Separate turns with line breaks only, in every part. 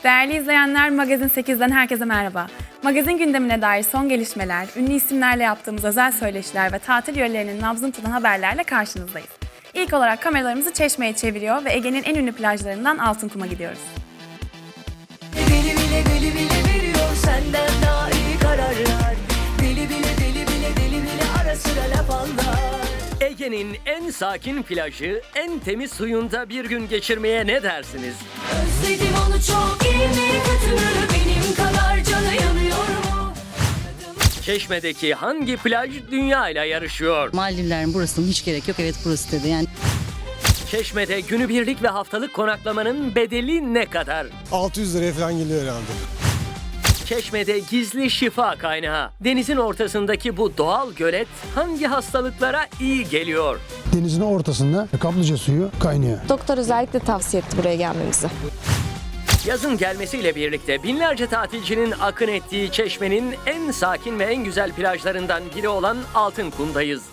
Değerli izleyenler, Magazin 8'den herkese merhaba. Magazin gündemine dair son gelişmeler, ünlü isimlerle yaptığımız özel söyleşiler ve tatil yörelerinin nabzını tutan haberlerle karşınızdayız. İlk olarak kameralarımızı Çeşme'ye çeviriyor ve Ege'nin en ünlü plajlarından Altınkum'a gidiyoruz.
Deli bile veriyor senden daha iyi kararlar. Deli bile ara sıra laf anlar.
Ege'nin en sakin plajı, en temiz suyunda bir gün geçirmeye ne dersiniz?
Özledim onu çok, iyi mi kötü mü, benim kadar canı yanıyor mu?
Çeşme'deki hangi plaj dünyayla yarışıyor?
Maldivlerin burası mı? Hiç gerek yok. Evet burası dedi. Yani
Çeşme'de günübirlik ve haftalık konaklamanın bedeli ne kadar?
600 liraya falan geliyor herhalde.
Çeşme'de gizli şifa kaynağı. Denizin ortasındaki bu doğal gölet hangi hastalıklara iyi geliyor?
Denizin ortasında kaplıca suyu kaynıyor.
Doktor özellikle tavsiye etti buraya gelmemizi.
Yazın gelmesiyle birlikte binlerce tatilcinin akın ettiği Çeşme'nin en sakin ve en güzel plajlarından biri olan Altınkum'dayız.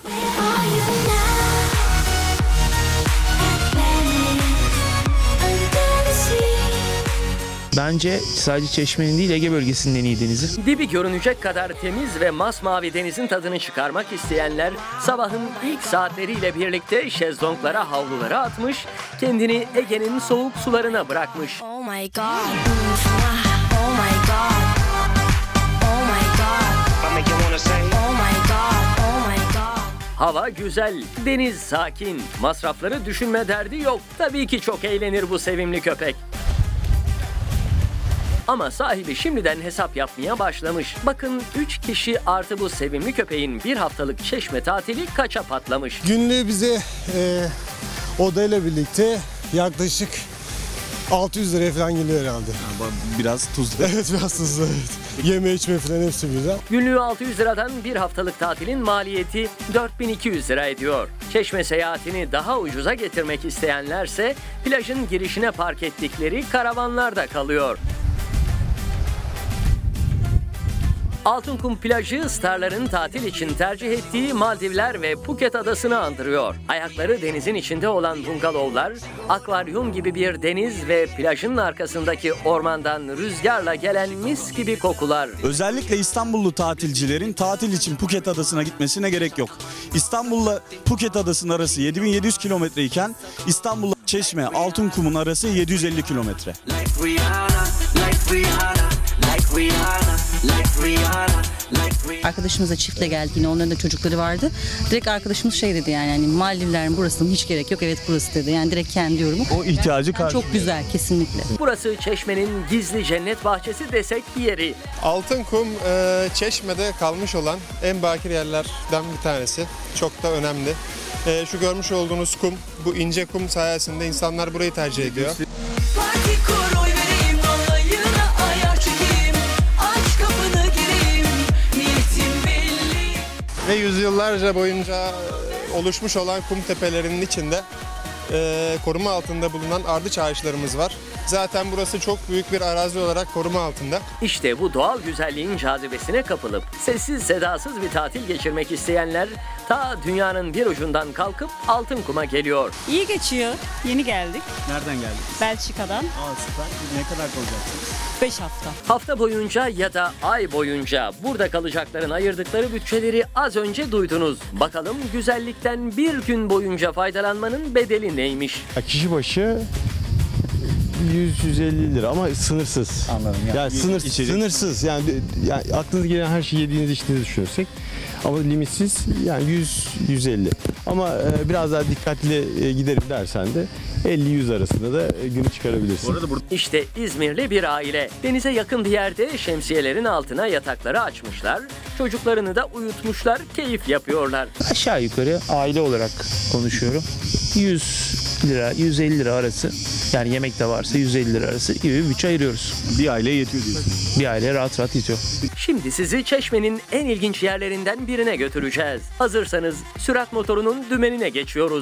Bence sadece Çeşme'nin değil Ege bölgesinin en iyi denizi.
Dibi görünecek kadar temiz ve masmavi denizin tadını çıkarmak isteyenler sabahın ilk saatleriyle birlikte şezlonglara, havlulara atmış, kendini Ege'nin soğuk sularına bırakmış.
Oh my god, oh my god, oh my god, oh my god, oh my god.
Hava güzel, deniz sakin, masrafları düşünme derdi yok. Tabii ki çok eğlenir bu sevimli köpek. Ama sahibi şimdiden hesap yapmaya başlamış. Bakın 3 kişi artı bu sevimli köpeğin bir haftalık Çeşme tatili kaça patlamış?
Günlüğü bize odayla birlikte yaklaşık 600 liraya falan geliyor herhalde.
Biraz tuzlu.
Evet, biraz tuzlu, evet. Yeme içme falan hepsi birden.
Günlüğü 600 liradan bir haftalık tatilin maliyeti 4200 lira ediyor. Çeşme seyahatini daha ucuza getirmek isteyenlerse plajın girişine park ettikleri karavanlarda kalıyor. Altınkum plajı starların tatil için tercih ettiği Maldivler ve Phuket adasını andırıyor. Ayakları denizin içinde olan bungalovlar, akvaryum gibi bir deniz ve plajın arkasındaki ormandan rüzgarla gelen mis gibi kokular.
Özellikle İstanbullu tatilcilerin tatil için Phuket adasına gitmesine gerek yok. İstanbul'la Phuket adasının arası 7700 kilometre iken İstanbul'la Çeşme, Altınkum'un arası 750 kilometre.
arkadaşımızla çiftle geldi. Yine onların da çocukları vardı. Direkt arkadaşımız şey dedi yani Maldivlerin burası mı? Hiç gerek yok. Evet burası dedi. Yani direkt kendi yorumu.
O ihtiyacı karşılıyor.
Çok güzel kesinlikle.
Burası Çeşme'nin gizli cennet bahçesi desek yeri.
Altınkum, Çeşme'de kalmış olan en bakir yerlerden bir tanesi. Çok da önemli. Şu görmüş olduğunuz kum, bu ince kum sayesinde insanlar burayı tercih ediyor.
Parti kur, oy vereyim, vallahi'na ayar çekeyim. Aç kapını gireyim, niyetim belli.
Ve yüzyıllarca boyunca oluşmuş olan kum tepelerinin içinde koruma altında bulunan ardıç ağaçlarımız var. Zaten burası çok büyük bir arazi olarak koruma altında.
İşte bu doğal güzelliğin cazibesine kapılıp sessiz sedasız bir tatil geçirmek isteyenler ta dünyanın bir ucundan kalkıp Altınkum'a geliyor.
İyi geçiyor. Yeni geldik.
Nereden geldik?
Belçika'dan.
Süper. Ne kadar kalacaksınız?
5 hafta.
Hafta boyunca ya da ay boyunca burada kalacakların ayırdıkları bütçeleri az önce duydunuz. Bakalım güzellikten bir gün boyunca faydalanmanın bedeli neymiş?
Kişi başı 100-150 lira ama sınırsız.
Anladım.
Yani sınırsız. Yani aklınıza gelen her şeyi yediğiniz içtiğinizi düşünürsek. Ama limitsiz yani 100-150. Ama biraz daha dikkatli giderim dersen de 50-100 arasında da günü çıkarabilirsin.
İşte İzmirli bir aile. Denize yakın bir yerde şemsiyelerin altına yatakları açmışlar. Çocuklarını da uyutmuşlar, keyif yapıyorlar.
Aşağı yukarı aile olarak konuşuyorum. 100 lira, 150 lira arası. Yani yemek de varsa 150 lira arası gibi bir bütçe ayırıyoruz.
Bir aileye yetiyor diyorsun.
Bir aileye rahat rahat yetiyor.
Şimdi sizi Çeşme'nin en ilginç yerlerinden birine götüreceğiz. Hazırsanız sürat motorunun dümenine geçiyoruz.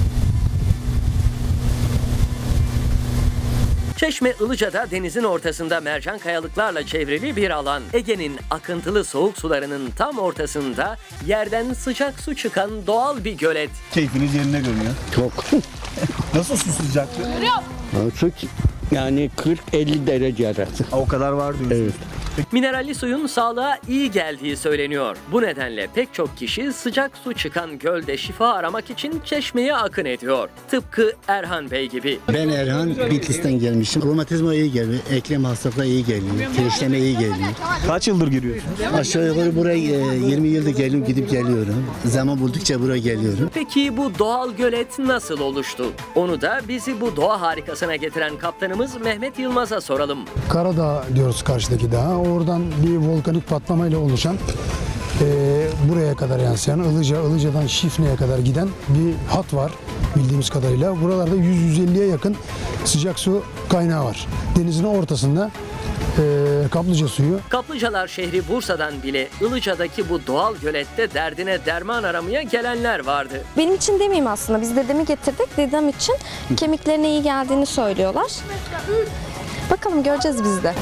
Çeşme Ilıca'da denizin ortasında mercan kayalıklarla çevrili bir alan. Ege'nin akıntılı soğuk sularının tam ortasında yerden sıcak su çıkan doğal bir gölet.
Keyfiniz yerinde görünüyor.
Çok.
Nasıl su sıcaklığı?
Çok
Yani 40-50 derece arası.
O kadar var diyorsunuz.
Evet.
Mineralli suyun sağlığa iyi geldiği söyleniyor. Bu nedenle pek çok kişi sıcak su çıkan gölde şifa aramak için Çeşme'ye akın ediyor. Tıpkı Erhan Bey gibi.
Ben Erhan, Bitlis'ten gelmişim. Romatizma iyi geliyor, eklem hastalıkları iyi geliyor, kireçleme iyi geliyor.
Kaç yıldır giriyorsunuz?
Aşağı yukarı buraya 20 yıldır geliyorum, gidip geliyorum. Zaman buldukça buraya geliyorum.
Peki bu doğal gölet nasıl oluştu? Onu da bizi bu doğa harikasına getiren kaptanımız Mehmet Yılmaz'a soralım.
Karadağ diyoruz karşıdaki dağa. Oradan bir volkanik patlamayla oluşan buraya kadar yansıyan Ilıca'dan Şifne'ye kadar giden bir hat var bildiğimiz kadarıyla. Buralarda 100-150'ye yakın sıcak su kaynağı var. Denizin ortasında kaplıca suyu.
Kaplıcalar şehri Bursa'dan bile Ilıca'daki bu doğal gölette derdine derman aramaya gelenler vardı.
Benim için demeyeyim aslında. Biz dedemi getirdik. Dedem için kemiklerine iyi geldiğini söylüyorlar. Bakalım göreceğiz biz de.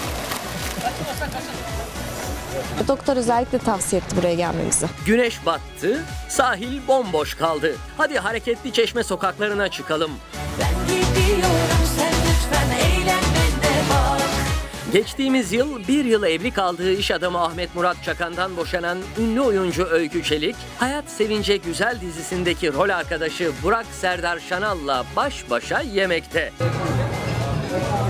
Doktor özellikle tavsiye etti buraya gelmemizi.
Güneş battı, sahil bomboş kaldı. Hadi hareketli Çeşme sokaklarına çıkalım.
Ben gidiyorum, sen lütfen eğlenmene bak.
Geçtiğimiz yıl bir yıl evli kaldığı iş adamı Ahmet Murat Çakan'dan boşanan ünlü oyuncu Öykü Çelik, Hayat Sevince Güzel dizisindeki rol arkadaşı Burak Serdar Şanal'la baş başa yemekte.